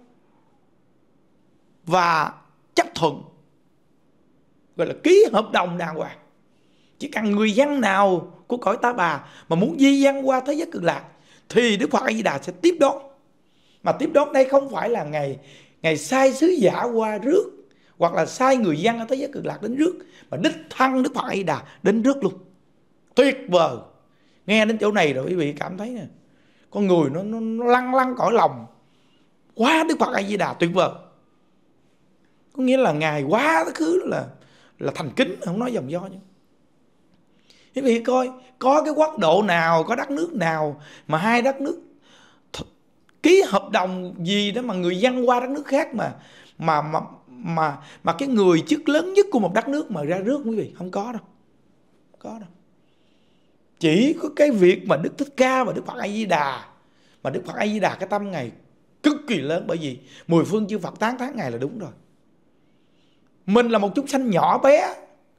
Speaker 1: và chấp thuận, gọi là ký hợp đồng đàng hoàng. Chỉ cần người dân nào của cõi Ta Bà mà muốn di dân qua thế giới cực lạc thì Đức Phật A Di Đà sẽ tiếp đón. Mà tiếp đón đây không phải là Ngài sai sứ giả qua rước, hoặc là sai người dân ở thế giới cực lạc đến rước, mà đích thân Đức Phật A Di Đà đến rước luôn. Tuyệt vời. Nghe đến chỗ này rồi quý vị cảm thấy nè, con người nó lăn lăn cõi lòng. Quá Đức Phật A Di Đà tuyệt vời. Có nghĩa là Ngài quá cái thứ là thành kính, không nói dòng do. Quý vị coi, có cái quốc độ nào, có đất nước nào mà hai đất nước ký hợp đồng gì đó mà người dân qua đất nước khác mà cái người chức lớn nhất của một đất nước mà ra rước, quý vị, không có đâu. Không có đâu. Chỉ có cái việc mà Đức Thích Ca và Đức Phật A Di Đà, mà Đức Phật A Di Đà cái tâm Ngài cực kỳ lớn, bởi vì mười phương chư Phật tán thán Ngài là đúng rồi. Mình là một chúng sanh nhỏ bé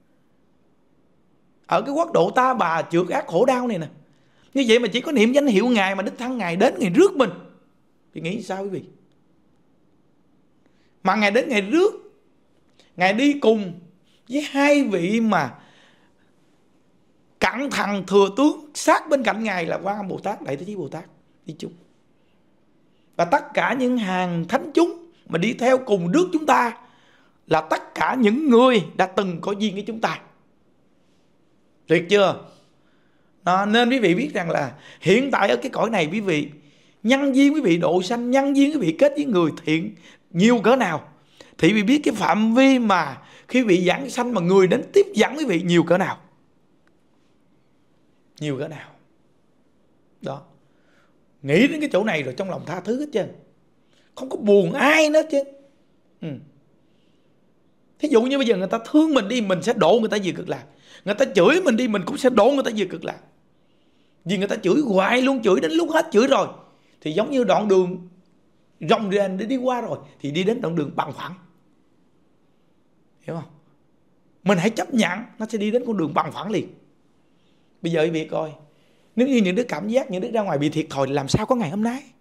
Speaker 1: ở cái quốc độ Ta Bà trượt ác khổ đau này nè, như vậy mà chỉ có niệm danh hiệu Ngài mà đích thân Ngài đến Ngài rước mình thì nghĩ sao quý vị? Mà Ngài đến Ngài rước, Ngài đi cùng với hai vị mà cẩn thận thừa tướng sát bên cạnh Ngài là Quan Âm Bồ Tát, Đại Thế Chí Bồ Tát đi chung. Và tất cả những hàng thánh chúng mà đi theo cùng rước chúng ta là tất cả những người đã từng có duyên với chúng ta. Tuyệt chưa? Nên quý vị biết rằng là hiện tại ở cái cõi này, quý vị nhân duyên quý vị độ sanh, nhân duyên quý vị kết với người thiện nhiều cỡ nào thì quý vị biết cái phạm vi mà khi quý vị giảng sanh mà người đến tiếp dẫn quý vị nhiều cỡ nào. Nhiều cỡ nào. Đó. Nghĩ đến cái chỗ này rồi trong lòng tha thứ hết trơn. Không có buồn ai nữa chứ. Thí dụ như bây giờ người ta thương mình đi, mình sẽ độ người ta về cực lạc. Người ta chửi mình đi, mình cũng sẽ độ người ta về cực lạc. Vì người ta chửi hoài luôn, chửi đến lúc hết chửi rồi thì giống như đoạn đường rộng rền để đi qua rồi thì đi đến đoạn đường bằng phẳng. Hiểu không? Mình hãy chấp nhận nó sẽ đi đến con đường bằng phẳng liền. Bây giờ quý vị coi, nếu như những đứa cảm giác, những đứa ra ngoài bị thiệt thòi làm sao có ngày hôm nay?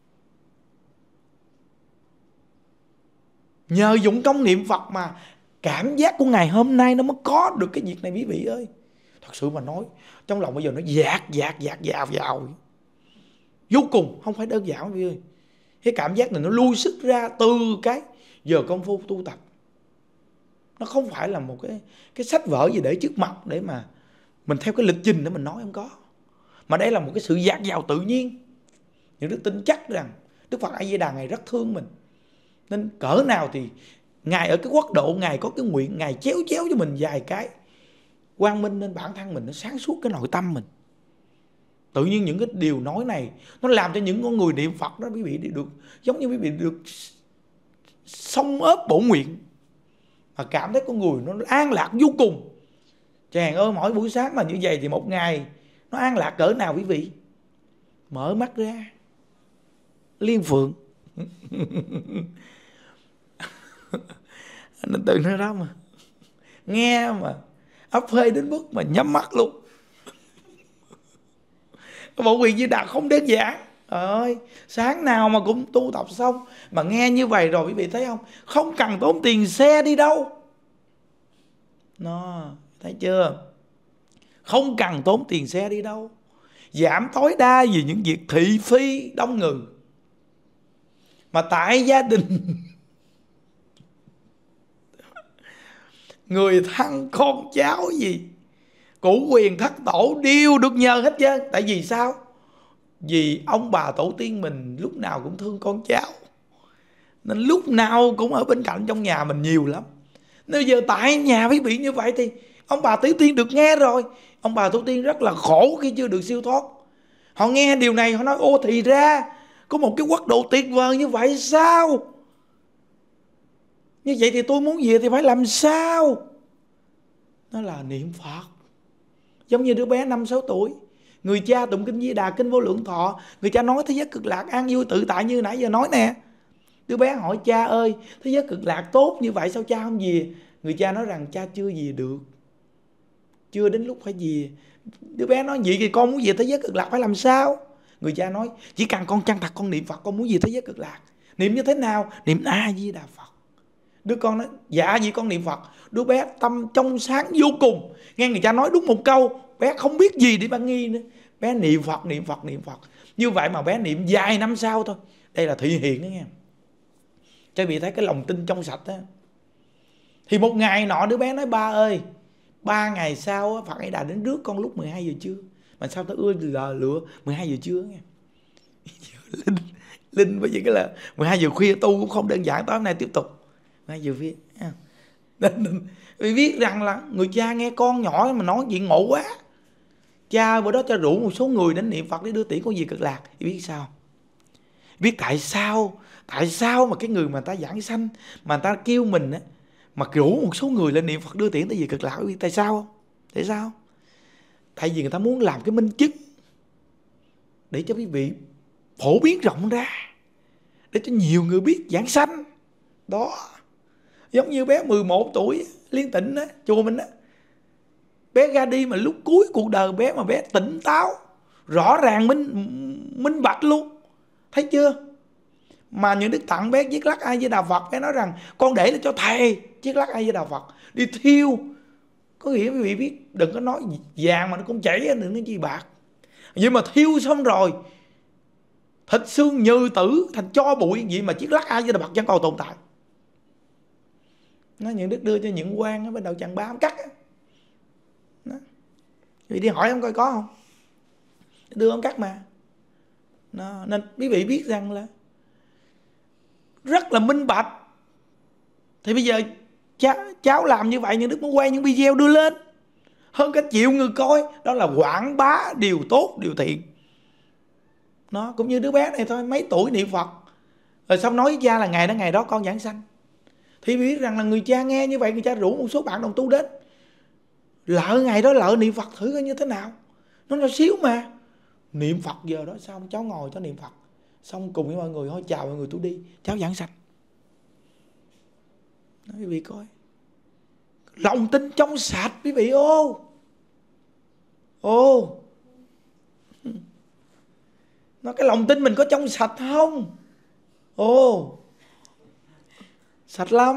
Speaker 1: Nhờ dụng công niệm Phật mà cảm giác của ngày hôm nay nó mới có được cái việc này quý vị ơi. Thật sự mà nói, trong lòng bây giờ nó dạt vào vô cùng, không phải đơn giản quý vị ơi. Cái cảm giác này nó lui sức ra từ cái giờ công phu tu tập. Nó không phải là một cái sách vở gì để trước mặt để mà mình theo cái lịch trình để mình nói, không có. Mà đây là một cái sự dạt dào tự nhiên. Những đứa tin chắc rằng Đức Phật A Di Đà Ngài rất thương mình, nên cỡ nào thì Ngài ở cái quốc độ Ngài có cái nguyện Ngài chéo cho mình vài cái quang minh, nên bản thân mình nó sáng suốt cái nội tâm mình. Tự nhiên những cái điều nói này nó làm cho những con người niệm Phật đó quý vị được giống như quý vị được xông ớp bổ nguyện, mà cảm thấy con người nó an lạc vô cùng. Chàng ơi, mỗi buổi sáng mà như vậy thì một ngày nó an lạc cỡ nào quý vị? Mở mắt ra liên phượng nên từ nơi đó mà nghe mà ấp phê đến mức mà nhắm mắt luôn. Bộ quyền Di Đà không đơn giản. Ơi, sáng nào mà cũng tu tập xong mà nghe như vậy rồi quý vị thấy không? Không cần tốn tiền xe đi đâu. Nó, thấy chưa? Không cần tốn tiền xe đi đâu. Giảm tối đa vì những việc thị phi đông người. Mà tại gia đình người thân con cháu gì, cửu quyền thất tổ đều được nhờ hết trơn. Tại vì sao? Vì ông bà tổ tiên mình lúc nào cũng thương con cháu, nên lúc nào cũng ở bên cạnh trong nhà mình nhiều lắm. Nếu giờ tại nhà quý vị như vậy thì ông bà tổ tiên được nghe rồi. Ông bà tổ tiên rất là khổ khi chưa được siêu thoát. Họ nghe điều này họ nói ô thì ra có một cái quốc độ tuyệt vời như vậy sao? Như vậy thì tôi muốn về thì phải làm sao? Nó là niệm Phật. Giống như đứa bé 5-6 tuổi, người cha tụng kinh Di Đà, kinh Vô Lượng Thọ, người cha nói thế giới cực lạc an vui tự tại như nãy giờ nói nè. Đứa bé hỏi cha ơi, thế giới cực lạc tốt như vậy sao cha không về? Người cha nói rằng cha chưa về được, chưa đến lúc phải về. Đứa bé nói vậy thì con muốn về thế giới cực lạc phải làm sao? Người cha nói chỉ cần con chân thật con niệm Phật con muốn về thế giới cực lạc. Niệm như thế nào? Niệm A Di Đà Phật. Đứa con nói dạ vậy con niệm Phật. Đứa bé tâm trong sáng vô cùng. Nghe người cha nói đúng một câu, bé không biết gì để ban nghi nữa. Bé niệm Phật, niệm Phật, niệm Phật. Như vậy mà bé niệm vài năm sau thôi. Đây là thị hiện đó nghe. Cho vị thấy cái lòng tin trong sạch đó. Thì một ngày nọ đứa bé nói ba ơi, 3 ngày sau Phật A Di Đà đến rước con lúc 12 giờ trưa. Mà sao tao ưa lựa 12 giờ trưa nghe. Linh với cái là 12 giờ khuya tu cũng không đơn giản. Tối hôm nay tiếp tục 12 giờ khuya. Vì biết rằng là người cha nghe con nhỏ mà nói chuyện ngộ quá. Cha bữa đó cha rủ một số người đến niệm Phật để đưa tiễn con về cực lạc. Biết sao? Biết tại sao? Tại sao mà cái người mà ta giảng sanh, mà ta kêu mình á, mà rủ một số người lên niệm Phật đưa tiễn tới về cực lạc, biết tại sao không? Tại sao? Tại vì người ta muốn làm cái minh chứng để cho quý vị phổ biến rộng ra, để cho nhiều người biết giảng sanh. Đó. Giống như bé 11 tuổi Liên Tịnh á, chùa mình á. Bé ra đi mà lúc cuối cuộc đời bé mà bé tỉnh táo, rõ ràng minh bạch luôn. Thấy chưa? Mà những đức tặng bé chiếc lắc A Di Đà Phật, bé nói rằng con để là cho thầy chiếc lắc A Di Đà Phật đi thiêu. Có nghĩa quý vị biết, đừng có nói vàng mà nó cũng chảy, đừng nói gì bạc. Nhưng mà thiêu xong rồi thịt xương như tử thành cho bụi gì mà chiếc lắc A Di Đà Phật chẳng còn tồn tại. Nó những đức đưa cho những quan ở bên đầu Tràng Ba ông cắt á. Quý vị đi hỏi ông coi có không? Đưa ông cắt mà. Đó. Nên quý vị biết rằng là rất là minh bạch. Thì bây giờ cháu làm như vậy, những đức muốn quay những video đưa lên hơn cả triệu người coi. Đó là quảng bá điều tốt, điều thiện. Nó cũng như đứa bé này thôi, mấy tuổi niệm Phật rồi xong nói với cha là ngày đó con giảng sanh. Thì biết rằng là người cha nghe như vậy, người cha rủ một số bạn đồng tu đến. Lỡ ngày đó lỡ niệm Phật thử coi như thế nào. Nó nhỏ xíu mà. Niệm Phật giờ đó xong cháu ngồi cháu niệm Phật, xong cùng với mọi người thôi chào mọi người tôi đi, cháu giảng sanh. Nói quý vị coi, lòng tin trong sạch quý vị. Nó cái lòng tin mình có trong sạch không? Sạch lắm.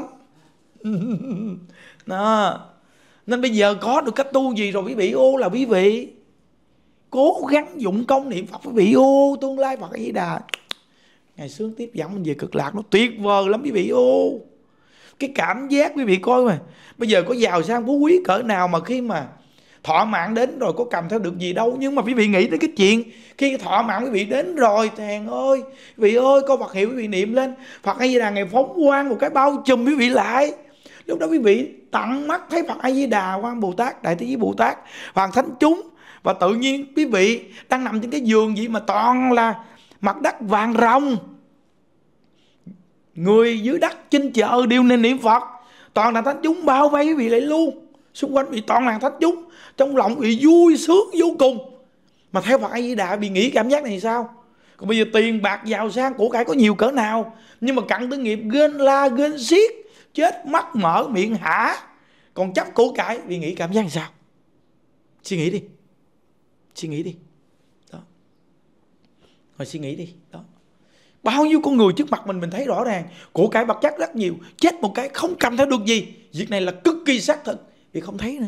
Speaker 1: Đó. Nên bây giờ có được cách tu gì rồi quý vị? Là quý vị cố gắng dụng công niệm Phật quý vị. Tương lai Phật A Di Đà ngày sướng tiếp dẫn mình về cực lạc, nó tuyệt vời lắm quý vị. Cái cảm giác quý vị coi mà, bây giờ có giàu sang phú quý cỡ nào mà khi mà thọ mạng đến rồi có cầm theo được gì đâu. Nhưng mà quý vị nghĩ đến cái chuyện khi thọ mạng quý vị đến rồi, thèn ơi quý vị ơi, có Phật hiệu quý vị niệm lên, Phật A Di Đà ngày phóng quang một cái bao trùm quý vị lại. Lúc đó quý vị tận mắt thấy Phật A Di Đà, Quan Bồ Tát, Đại Thế Chí Bồ Tát, Hoàng Thánh chúng. Và tự nhiên quý vị đang nằm trên cái giường gì mà toàn là mặt đất vàng rồng. Người dưới đất trên chợ đều nên niệm Phật, toàn là thánh chúng bao vây quý vị lại luôn. Xung quanh bị toàn là thánh chúng, trong lòng bị vui sướng vô cùng. Mà theo Phật A Di Đà bị nghĩ cảm giác này sao? Còn bây giờ tiền bạc giàu sang của cải có nhiều cỡ nào, nhưng mà cặn tư nghiệp ghen la ghen xiết, chết mắt mở miệng hả, còn chấp của cải, vì nghĩ cảm giác làm sao? Suy nghĩ đi. Suy nghĩ đi. Đó. Rồi suy nghĩ đi. Đó. Bao nhiêu con người trước mặt mình thấy rõ ràng, của cải vật chất rất nhiều, chết một cái không cầm theo được gì. Việc này là cực kỳ xác thực, vì không thấy nữa.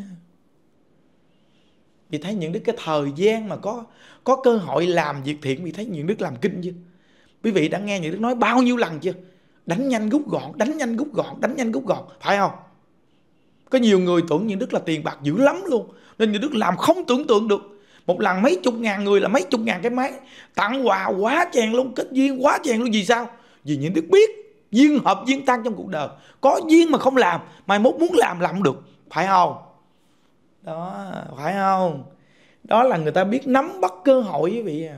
Speaker 1: Vì thấy những đức cái thời gian mà có cơ hội làm việc thiện, vì thấy những đức làm kinh chưa? Quý vị đã nghe những đức nói bao nhiêu lần chưa? Đánh nhanh rút gọn, đánh nhanh rút gọn, đánh nhanh rút gọn, phải không? Có nhiều người tưởng những đức là tiền bạc dữ lắm luôn, nên những đức làm không tưởng tượng được. Một lần mấy chục ngàn người là mấy chục ngàn cái máy, tặng quà quá chèn luôn, kết duyên quá chèn luôn. Vì sao? Vì những đức biết duyên hợp duyên tan trong cuộc đời. Có duyên mà không làm, mai mốt muốn làm không được. Phải không? Đó, phải không? Đó là người ta biết nắm bắt cơ hội quý vị à.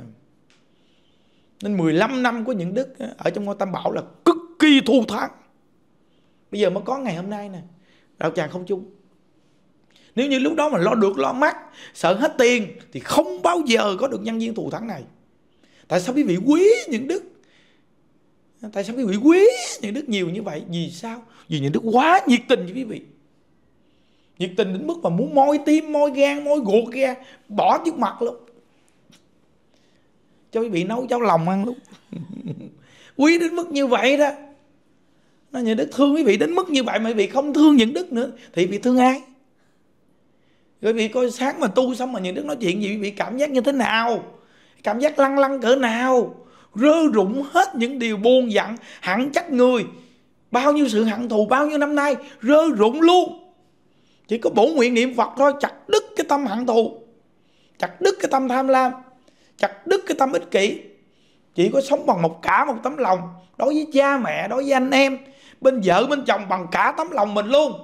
Speaker 1: Nên 15 năm của những đức ở trong ngôi Tam Bảo là cực kỳ thù thắng. Bây giờ mới có ngày hôm nay nè, đạo tràng không chung. Nếu như lúc đó mà lo được lo mất, sợ hết tiền thì không bao giờ có được nhân duyên thù thắng này. Tại sao quý vị quý những đức? Tại sao quý vị quý những đức nhiều như vậy? Vì sao? Vì những đức quá nhiệt tình với quý vị. Nhiệt tình đến mức mà muốn moi tim, moi gan, moi ruột ra, bỏ trước mặt luôn, cho quý vị nấu cháo lòng ăn luôn. Quý đến mức như vậy đó. Những đức thương quý vị đến mức như vậy mà quý vị không thương những đức nữa thì quý vị thương ai? Quý vị coi sáng mà tu xong mà những đức nói chuyện gì, quý vị cảm giác như thế nào? Cảm giác lăng lăng cỡ nào? Rơ rụng hết những điều buồn giận, hận trách người, bao nhiêu sự hận thù bao nhiêu năm nay rơ rụng luôn. Chỉ có bổ nguyện niệm Phật thôi, chặt đứt cái tâm hận thù, chặt đứt cái tâm tham lam, chặt đứt cái tâm ích kỷ. Chỉ có sống bằng một tấm lòng đối với cha mẹ, đối với anh em, bên vợ bên chồng, bằng cả tấm lòng mình luôn.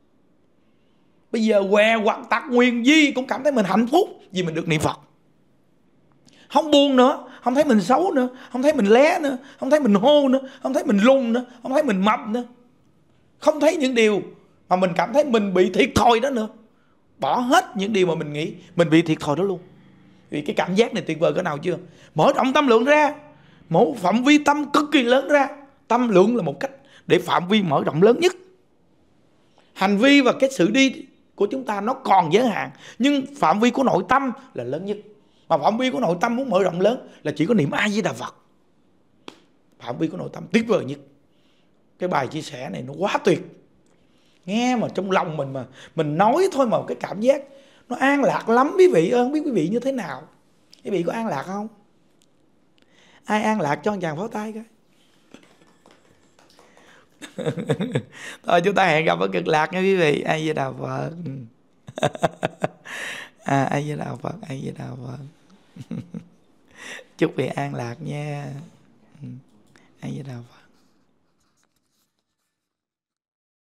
Speaker 1: Bây giờ què hoặc tặc nguyền gì cũng cảm thấy mình hạnh phúc vì mình được niệm Phật. Không buồn nữa, không thấy mình xấu nữa, không thấy mình lé nữa, không thấy mình hô nữa, không thấy mình lùn nữa, không thấy mình mập nữa, không thấy những điều mà mình cảm thấy mình bị thiệt thòi đó nữa. Bỏ hết những điều mà mình nghĩ mình bị thiệt thòi đó luôn. Vì cái cảm giác này tuyệt vời cỡ nào chưa? Mở rộng tâm lượng ra, mở phạm vi tâm cực kỳ lớn ra. Tâm lượng là một cách để phạm vi mở rộng lớn nhất. Hành vi và cái sự đi của chúng ta nó còn giới hạn, nhưng phạm vi của nội tâm là lớn nhất. Mà phạm vi của nội tâm muốn mở rộng lớn là chỉ có niệm A Di Đà Phật. Phạm vi của nội tâm tuyệt vời nhất. Cái bài chia sẻ này nó quá tuyệt. Nghe mà trong lòng mình mà mình nói thôi mà cái cảm giác nó an lạc lắm quý vị ơi. Không biết quý vị như thế nào? Quý vị có an lạc không? Ai an lạc cho một tràng pháo tay coi. Thôi chúng ta hẹn gặp ở Cực Lạc nha quý vị. A Di Đà Phật. A Di Đà Phật, A Di Đà Phật. Chúc vị an lạc nha. A Di Đà Phật.